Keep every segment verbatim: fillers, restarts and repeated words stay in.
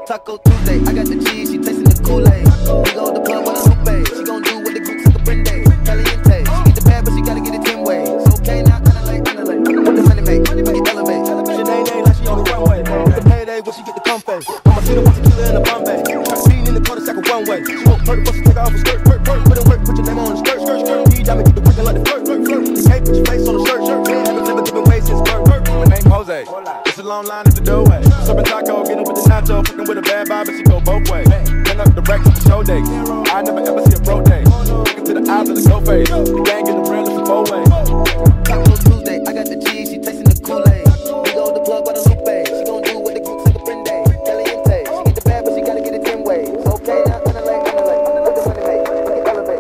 Taco Tuesday, I got the cheese, she tasting the Kool-Aid. We go to the club with a Lupe, she gon' do what the groups like a Brende. Caliente, she get the pad, but she gotta get it ten ways. Okay, now analyze, analyze. What the money make? Money make it elevate. Sinead like she on the runway. With the payday, when she get the comfort. I'ma see the one tequila in the Bombay. Seen in the cul-de-sac of one way. She won't perk, but she take off her skirt, perk, perk. Put in work, put your name on the skirt, skirt, skirt. He got me get the working like the flirt, flirt, flirt. Hey, put your face on the shirt, shirt. Man, haven't never given way since birth, birth. My name Jose. It's a long line at the doorway. Serving taco, getting with the nacho, fucking with a bad vibe, but she go both ways. Hang up the racks at the show days. I never ever see a broke day. Looking to the eyes of the go face. The gang in the real, it's a four way. Taco Tuesday, I got the cheese, she tasting the Kool-Aid. We go to the plug with a Lupe, she gon' do what the groups like a Brende. Caliente, she get the bad, but she gotta get it ten ways. Okay, now analyze, analyze. What the money make? Money make it elevate.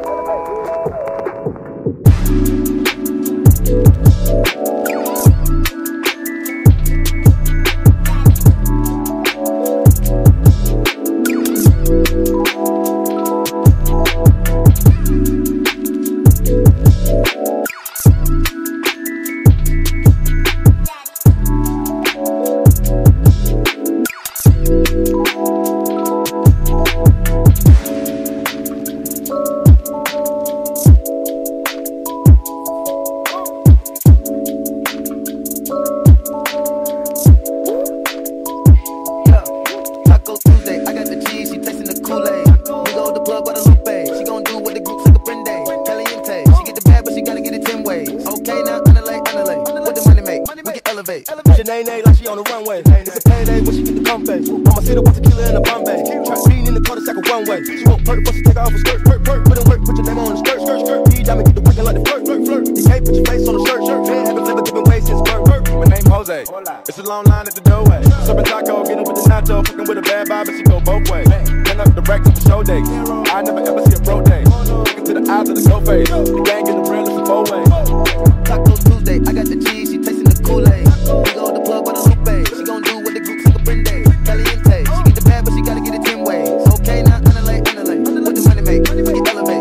Sinead like she on the runway. It's a payday when she get the comfort. I'ma see the one tequila in the Bombay. Seen in the cul-de-sac of one way. She won't perk, but she take off her skirt, perk, perk. Put in work, put your name on the skirt, skirt, skirt. He got me get the working like the flirt, flirt, flirt. Hey, put your face on the shirt, shirt. Man, haven't never given way since birth, birth. My name Jose. It's a long line at the doorway. Serving taco, getting with the nacho, fucking with a bad vibe, but she go both ways. Hang up the racks at the show days. I never ever see a broke day. Looking to the eyes of the go face. The gang in the real, it's a four way. Taco Tuesday, I got the cheese, she tasting the Kool-Aid. We go to the plug with a Lupe, she gon' do what the groups like a Brende. Caliente, she get the pad, but she gotta get it ten ways. Okay, now analyze, analyze. What the money make? Money make it elevate.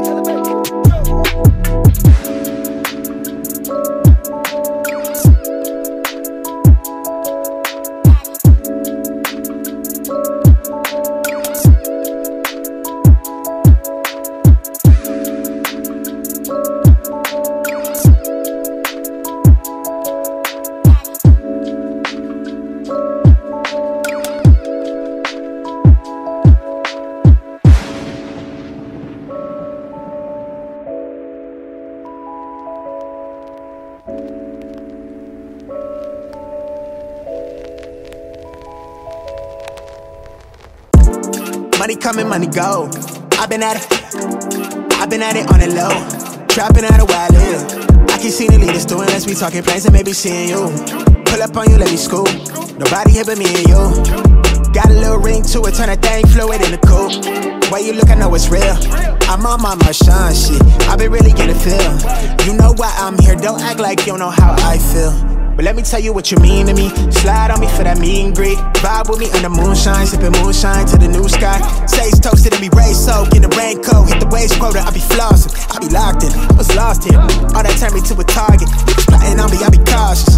Money coming, money go. I've been at it, I've been at it on the low. Trapping out a while live. I can see the leaders doing, let's be talking plans and maybe seeing you. Pull up on you, let me scoop. Nobody here but me and you. Got a little ring to it, turn that thing fluid in the coupe. Way you look, I know it's real. I'm on my Marshawn shit, I been really getting feel. You know why I'm here, don't act like you don't know how I feel. But let me tell you what you mean to me. Slide on me for that meet and greet. Vibe with me under moonshine, sipping moonshine to the new sky. Sage toasted and be raised soaked in the raincoat. Hit the waist quota, I be flossing, I be locked in. I was lost here, all that turned me to a target. Plotting on me, I be cautious.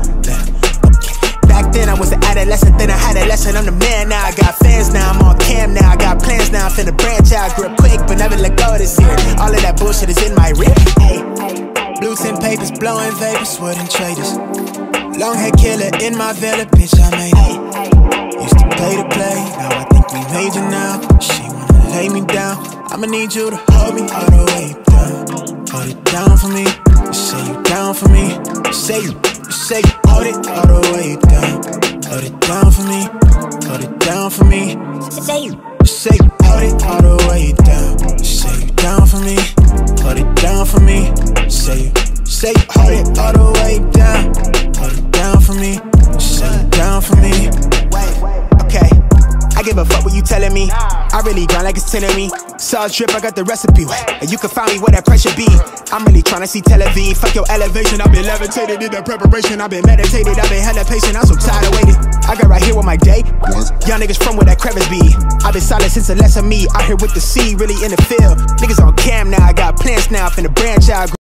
Back then I was an adolescent, then I had a lesson. I'm the man now, I got fans now, I'm on cam now. I got plans now, I'm finna branch out. Grew up quick, but never let go this year. All of that bullshit is in my rip. Hey, blue tin papers, blowing vapors, wooden traders. Long hair killer in my villa, bitch, I made it. Used to play to play, now I think we major now. She wanna lay me down, I'ma need you to hold me all the way down. Hold it down for me, you say you down for me. You say you, you say you hold it all the way down. Hold it down for me, hold it down for me. Say you, you say you hold it all the way down. You say you down for me, hold it down for me. Say you, say you hold it all the way down. Hold it down for me, say you down for me. Okay, I give a fuck what you telling me. I really grind like it's ten of me. Sauce drip, I got the recipe. And you can find me where that pressure be. I'm really tryna see Tel Aviv. Fuck your elevation, I've been levitated in the preparation. I've been meditated, I've been hella patient. I'm so tired of waiting. I got right here with my day. Young niggas from where that crevice be. I've been solid since the less of me. Out here with the C, really in the field. Niggas on cam now, I got plans now, finna branch out.